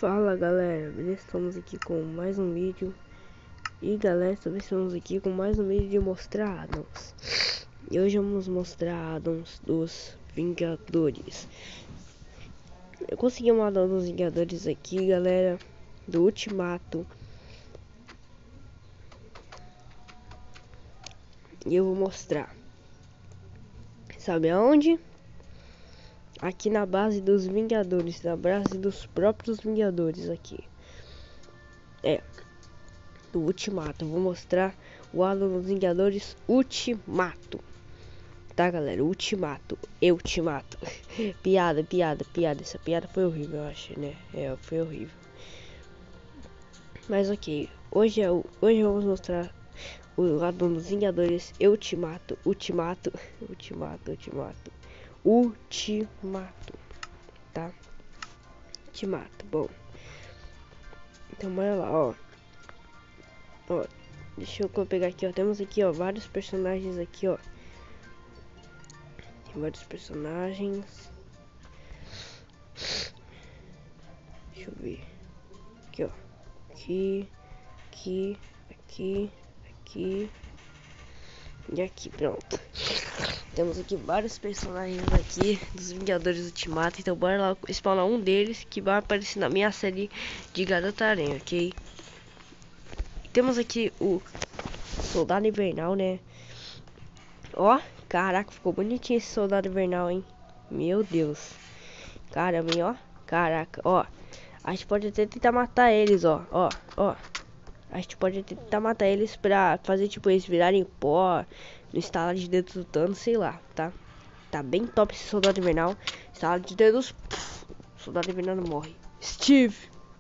Fala galera, beleza? Estamos aqui com mais um vídeo. E galera, também estamos aqui com mais um vídeo de mostrar addons. E hoje vamos mostrar addons dos Vingadores. Eu consegui um addon dos Vingadores aqui, galera, do Ultimato. E eu vou mostrar. Sabe aonde? Aqui na base dos Vingadores, na base dos próprios Vingadores aqui. Do Ultimato. Eu vou mostrar o addon dos Vingadores Ultimato. Tá, galera? Ultimato. Eu te mato. piada. Essa piada foi horrível, eu acho, né? Foi horrível. Mas ok. Hoje vamos mostrar o addon dos Vingadores. Eu te mato. Ultimato. Tá? Ultimato. Bom. Então bora lá, ó. Deixa eu pegar aqui, ó. Temos aqui, ó, vários personagens aqui, ó. Tem vários personagens. Deixa eu ver. Aqui, ó. Aqui. E aqui, pronto. Temos aqui vários personagens aqui dos Vingadores Ultimato. Então bora lá spawnar um deles que vai aparecer na minha série de Garota Aranha, ok? Temos aqui o Soldado Invernal, né? Ó, caraca, ficou bonitinho esse Soldado Invernal, hein? Meu Deus. Caramba, hein, ó. Caraca, ó. A gente pode até tentar matar eles, ó. A gente pode tentar matar eles pra fazer, tipo, eles virarem pó no instalar de dedos do Thanos, sei lá, tá? Tá bem top esse Soldado Invernal. Instalar de dedos, Soldado Invernal não morre. Steve.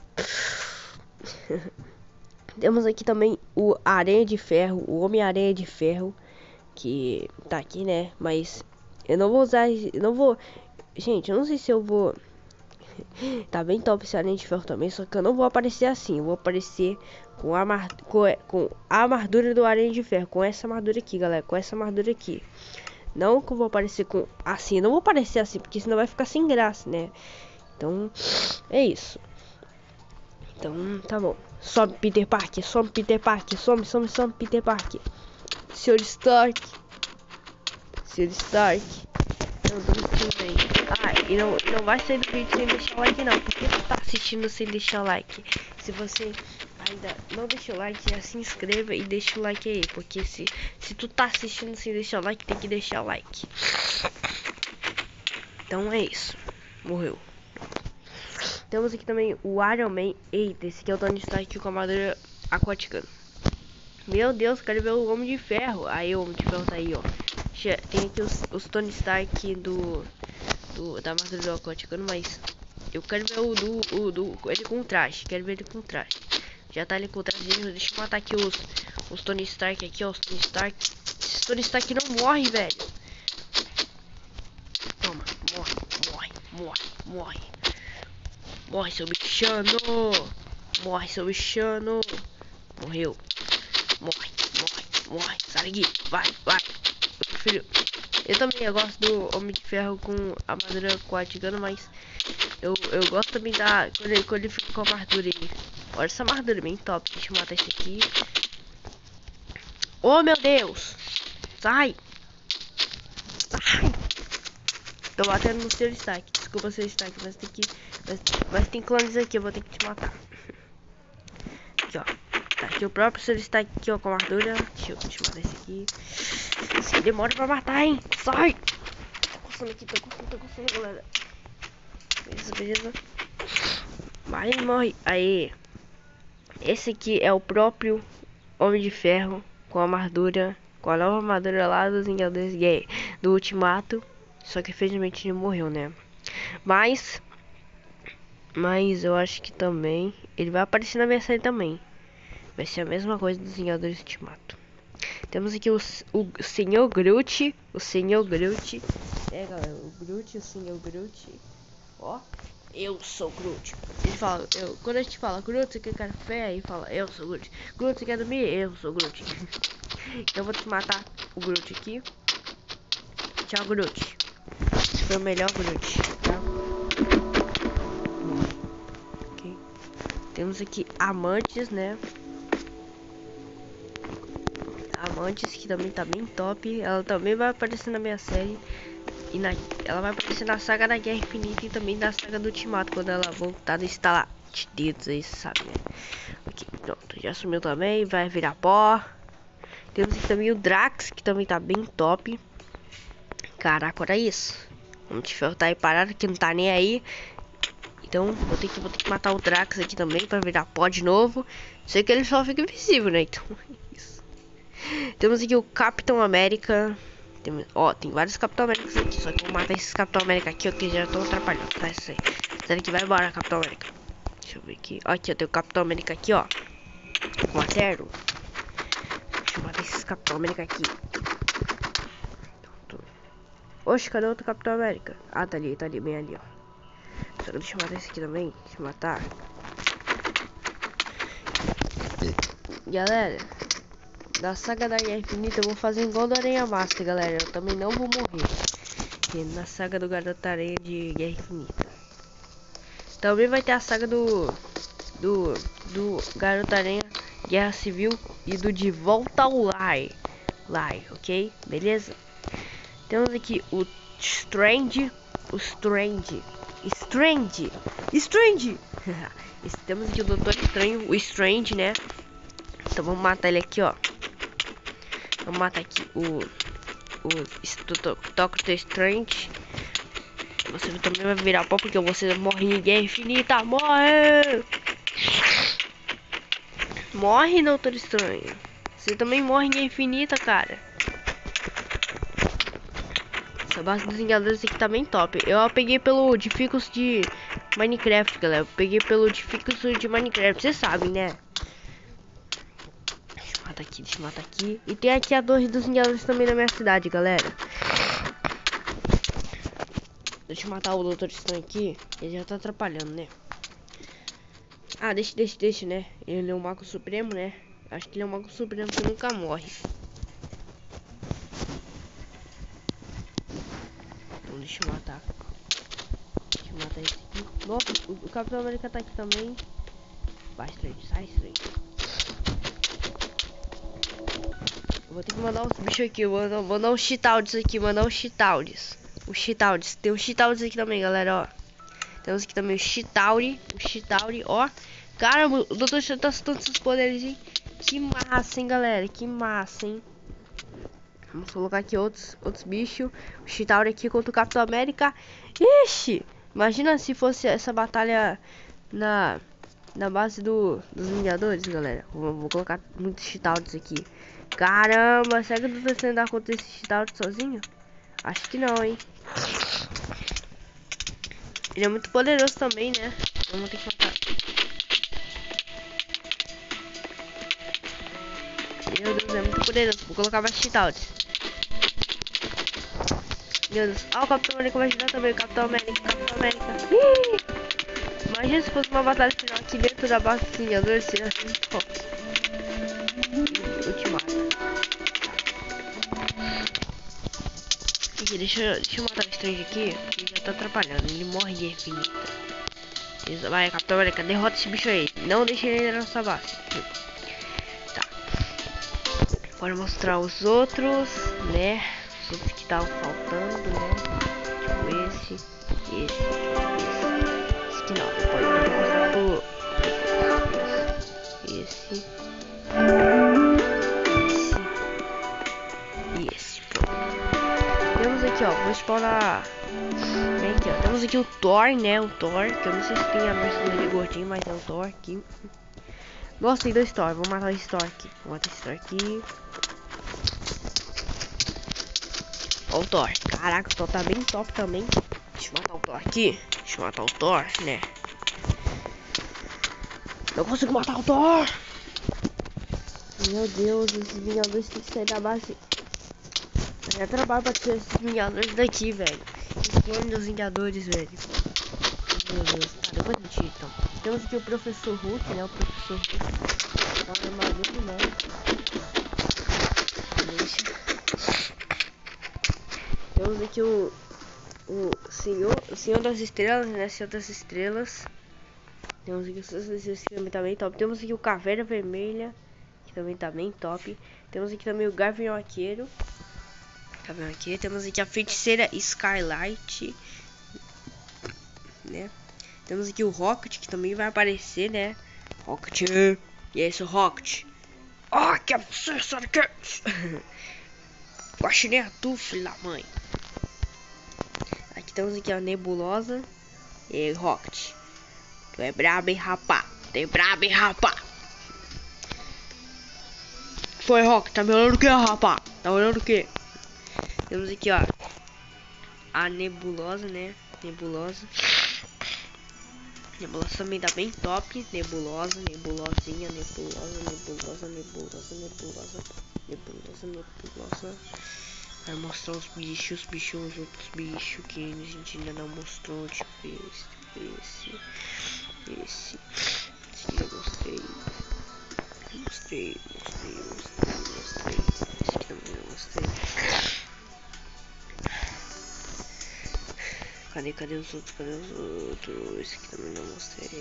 Temos aqui também o Aranha de Ferro, o Homem-Aranha de Ferro, que tá aqui, né? Mas eu não vou usar, gente, eu não sei se eu vou. Tá bem top esse Aranha de Ferro também, só que eu não vou aparecer assim. Eu vou aparecer com a armadura do Aranha de Ferro, com essa armadura aqui, galera, com essa armadura aqui. Não que eu vou aparecer com assim, não vou aparecer assim, porque senão vai ficar sem graça, né? Então, é isso. Então, tá bom. Some Peter Parker, some Peter Parker, some Peter Parker. Sr. Stark. Não, tô aí. E não vai sair do vídeo sem deixar o like não. Por que tu tá assistindo sem deixar o like? Se você ainda não deixou o like, já se inscreva e deixa o like aí. Porque se tu tá assistindo sem deixar o like, tem que deixar o like. Então é isso. Morreu. Temos aqui também o Iron Man. Eita, esse aqui é o Tony Stark com a armadura aquática. Meu Deus, quero ver o Homem de Ferro. Aí o Homem de Ferro tá aí, ó. Tem aqui os Tony Stark da armadura do aquática, mas eu quero ver ele com traje. Quero ver ele com traje. Já tá ali com o traje. Deixa eu matar aqui os Tony Stark aqui, ó. Os Tony Stark. Esses Tony Stark não morre, velho. Toma, morre. Morre, seu bichano. Morreu. Morre. Sai daqui. Vai. Eu também gosto do Homem de Ferro com a armadura aquática, mas eu gosto também da quando ele fica com a armadura aí. Olha essa armadura bem top. Deixa eu matar esse aqui. Oh, meu Deus. Sai. Tô batendo no seu Stark. Desculpa, seu Stark, mas tem que... Mas tem clones aqui, eu vou ter que te matar. Aqui, ó. Tá aqui o próprio seu Stark aqui, ó, com a armadura. Deixa eu matar esse aqui. Esse demora pra matar, hein? Sai! Tá coçando, galera. Beleza. Vai, morre. Aí. Esse aqui é o próprio Homem de Ferro com a armadura. Com a nova armadura lá dos Vingadores Gay do Ultimato. Só que infelizmente ele morreu, né? Mas eu acho que também ele vai aparecer na minha série também. Vai ser a mesma coisa dos Vingadores Ultimato. Temos aqui o Senhor Groot. Galera, o Groot, o Senhor Groot. Ó, eu sou Groot. Ele fala, quando a gente fala Groot, você quer café? Aí fala, eu sou Groot. Groot, você quer dormir? Eu sou Groot. Então eu vou te matar o Groot aqui. Tchau, Groot. Esse foi o melhor Groot, tá? Ok. Temos aqui Amantes, né? Amantes, que também tá bem top. Ela também vai aparecer na minha série. E ela vai aparecer na saga da Guerra Infinita e também na saga do Ultimato, quando ela voltar do estalar de dedos aí, sabe, né? Aqui, pronto, já sumiu também, vai virar pó. Temos aqui também o Drax, que também tá bem top. Caraca, olha isso. Vamos te ferrar, tá aí parado, que não tá nem aí. Então, vou ter que matar o Drax aqui também, pra virar pó de novo. Sei que ele só fica invisível, né? Então, isso. Temos aqui o Capitão América. Tem vários Capitão Américas aqui. Só que eu vou matar esses Capitão América aqui, ó, que já estão atrapalhando. Tá, isso aí. Será que vai embora, Capitão América? Deixa eu ver aqui. Ó, aqui, ó, tem o Capitão América aqui, ó. Com a Zero. Deixa eu matar esses Capitão América aqui. Oxe, cadê outro Capitão América? Ah, tá ali, bem ali, ó. Só que deixa eu matar esse aqui também. Deixa eu matar. Galera, da saga da Guerra Infinita eu vou fazer igual do Aranha Master, galera. Eu também não vou morrer. E na saga do Garoto Aranha de Guerra Infinita. Também vai ter a saga do Garoto Aranha Guerra Civil e do De Volta ao Lar, ok? Beleza? Temos aqui o Strange. Temos aqui o Doutor Estranho, o Strange, né? Então vamos matar ele aqui, ó. Vamos matar aqui o Doctor Strange. Você também vai virar pó porque você morre em Guerra Infinita. Morre! Morre, Doutor Estranho. Você também morre em Guerra Infinita, cara. Essa base dos Vingadores aqui tá bem top. Eu peguei pelo Difficult de Minecraft, galera. Eu peguei pelo Difficult de Minecraft. Vocês sabem, né? Deixa eu matar aqui. E tem aqui a Torre dos Vingadores também na minha cidade, galera. Deixa eu matar o Doutor Estranho aqui. Ele já tá atrapalhando, né? Ah, deixa, né? Ele é o Mago Supremo, né? Acho que ele é o Mago Supremo que nunca morre. Então deixa eu matar. Deixa eu matar esse aqui. Nossa, o Capitão América tá aqui também. Vai, Strange, sai, Strange. Eu vou ter que mandar os bichos aqui. Eu vou mandar uns cheatouts aqui. Os cheatouts. Tem uns cheatouts aqui também, galera, ó. Temos aqui também o cheatauri, ó. Caramba, o Doutor Estranho tá soltando esses poderes, hein? Que massa, hein, galera? Que massa, hein? Vamos colocar aqui outros bichos. O cheatauri aqui contra o Capitão América. Ixi! Imagina se fosse essa batalha na base dos Vingadores, galera. Vou colocar muitos cheatouts aqui. Caramba, será que eu tô tentando dar contra esse cheatout sozinho? Acho que não, hein? Ele é muito poderoso também, né? Vamos ter que matar. Meu Deus, é muito poderoso. Vou colocar mais cheatouts. Meu Deus. Ah, o Capitão América vai ajudar também. O Capitão América. Imagina se fosse uma batalha final aqui dentro da base dos Vingadores. Seria assim muito top. Ultimato. Aqui, deixa eu matar o Strange aqui. Ele já tá atrapalhando. Ele morre de infinita. Vai, Capitão América, derrota esse bicho aí. Não deixe ele na nossa base. Tá. Bora mostrar os outros, né? Os outros que estavam faltando, né? Tipo esse. Esse aqui não. Pode mostrar o... Esse. E esse. Pronto. Temos aqui, ó. Vou spawnar... Aqui, ó. Temos aqui o Thor, né? O Thor, que eu não sei se tem a versão dele gordinho, mas é o Thor aqui. Nossa, tem dois Thor. Vou matar esse Thor aqui. Vou matar esse Thor aqui. Ó o Thor. Caraca, o Thor tá bem top também. Deixa eu matar o Thor aqui. Deixa eu matar o Thor, né? Não consigo matar o Thor. Meu Deus, esses Vingadores têm que sair da base. É trabalho pra tirar esses Vingadores daqui, velho. Clone dos Vingadores, velho. Meu Deus. Tá, depois a gente então. Temos aqui o Professor Hulk, né? O Professor Hulk. Tá armadura, né? Temos aqui o Senhor das Estrelas, né? Senhor das Estrelas. Temos aqui esse que também tá bem top. Temos aqui o Caveira Vermelha, que também tá bem top. Temos aqui também o Gavião-Arqueiro. Temos aqui a Feiticeira Skylight, né? Temos aqui o Rocket, que também vai aparecer, né? Rocket. E é esse o Rocket. Ah, que é você, Sonic! Guaxinim a tu, filho da mãe. Aqui temos aqui a Nebulosa e Rocket. Tu é brabo, hein, rapá? Tu é brabo, hein, rapá? Foi, Rocket, tá me olhando o que, rapá? Tá olhando o que? Temos aqui, ó, a Nebulosa, né? Nebulosa também tá bem top. Nebulosinha. Vai mostrar os bichos, outros bichos que a gente ainda não mostrou. Tipo esse eu mostrei. Esse aqui também eu mostrei. Cadê os outros? Esse aqui também não mostrei.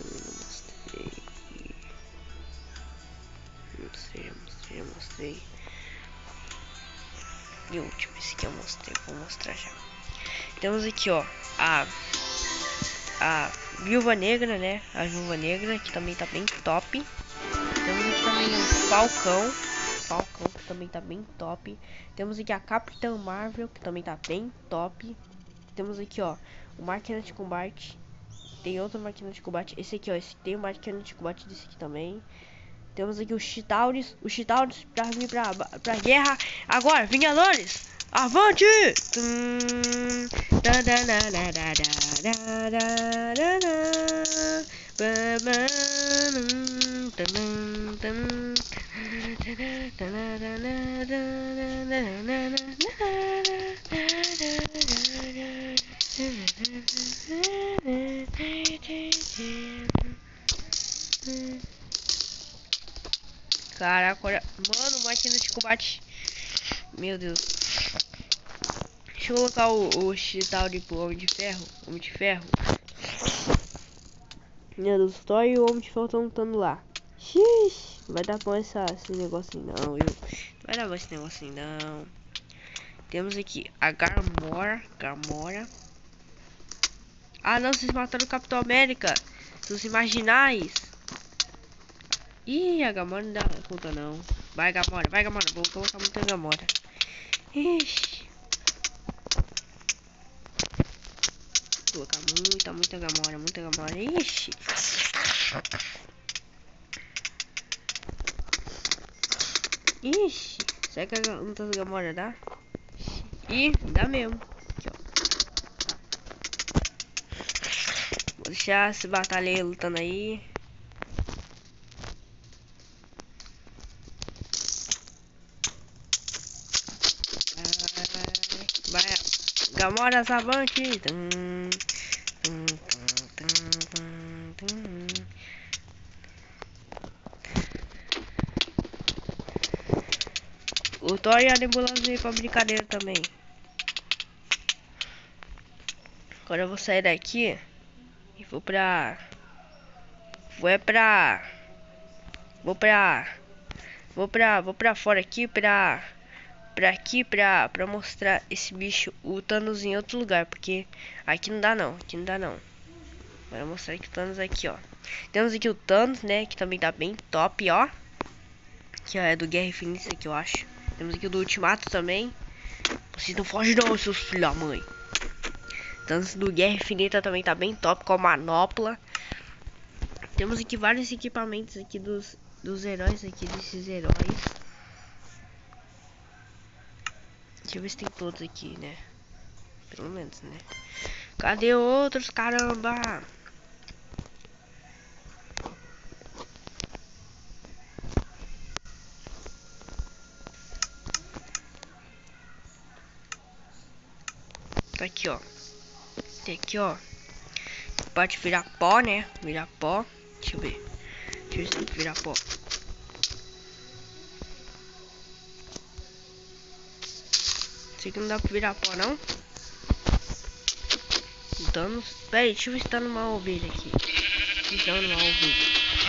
Mostrei. E o último, esse aqui eu mostrei, vou mostrar já. Temos aqui, ó, a Viúva Negra, né? A Viúva Negra, que também tá bem top. Temos aqui também o Falcão, que também tá bem top. Temos aqui a Capitã Marvel, que também tá bem top. Temos aqui, ó, o Máquina de Combate. Tem outra Máquina de Combate. Esse aqui, ó, tem o Máquina de Combate desse aqui também. Temos aqui o Chitauris pra vir pra guerra. Agora, Vingadores, avante! Caraca, olha. Mano, Máquina de Combate. Meu Deus. Deixa eu colocar o Chitauri pro Homem de Ferro. Meu Deus, o Thor e o Homem de Ferro estão lutando lá. Xiii, não vai dar bom esse negocinho não, viu? Não vai dar bom esse negocinho não. Temos aqui a Gamora. Ah não, vocês mataram o Capitão América. Seus imaginais. Ih, a Gamora não dá conta não. Vai Gamora. Vou colocar muita Gamora. Ixi. Vou colocar muita Gamora. Ixi. Será que muitas Gamora dá? Ih, dá mesmo. Aqui, ó. Vou deixar esse batalha aí lutando aí. Vai, Gamora avante. O Thor e a Nebulosa veio pra brincadeira também. Agora eu vou sair daqui e vou pra fora aqui pra mostrar esse bicho, o Thanos, em outro lugar, porque aqui não dá não. Vou mostrar aqui o Thanos aqui, ó. Temos aqui o Thanos, né, que também tá bem top, ó. Que é do Guerra Infinita, que eu acho. Temos aqui o do Ultimato também. Vocês não fogem não, seus filhos da mãe. Thanos do Guerra Infinita também tá bem top, com a manopla. Temos aqui vários equipamentos aqui dos heróis aqui, desses heróis. Deixa eu ver se tem todos aqui, né? Pelo menos, né? Cadê outros, caramba? Tá aqui, ó. Tem aqui, ó. Pode virar pó, né? Virar pó. Deixa eu ver se tem que virar pó. Isso aqui não dá pra virar pó, não? Thanos. Pera aí, deixa eu ver se tá numa ovelha aqui. descrição no vídeo.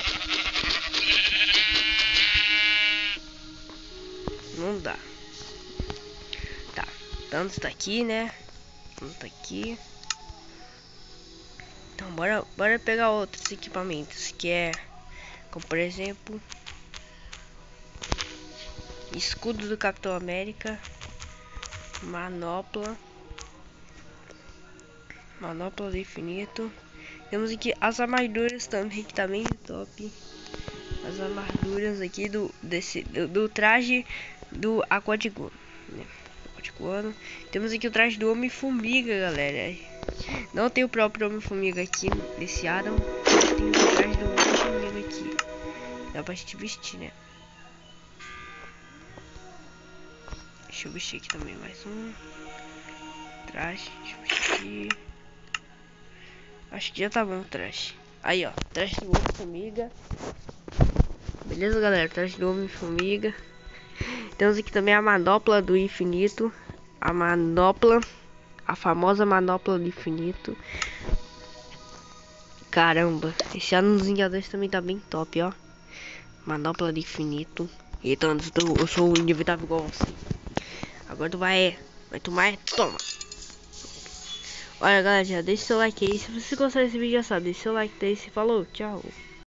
Não dá. Tá, Thanos tá aqui, né? Thanos tá aqui. Então bora pegar outros equipamentos, que é, como por exemplo, escudo do Capitão América, manopla do infinito. Temos aqui as armaduras também, que tá bem top. As armaduras aqui do traje do Aquatico, né? Temos aqui o traje do Homem-Formiga, galera. Não tem o próprio Homem-Formiga aqui nesse Adam. Tem o traje do Homem-Formiga aqui. Dá pra gente vestir, né? Deixa eu vestir aqui também mais um traje. Deixa eu vestir. Acho que já tá bom o traje. Aí, ó, traje do Homem-Formiga. Beleza, galera? Traje do Homem-Formiga. Temos aqui também a manopla do infinito. A famosa manopla do infinito. Caramba, esse ano dos Vingadores também tá bem top, ó. Manopla do infinito. Então, eu sou o inevitável igual você. Agora tu vai tomar, toma. Olha, galera, já deixa seu like aí. Se você gostar desse vídeo, já sabe, deixa seu like aí. Falou, tchau.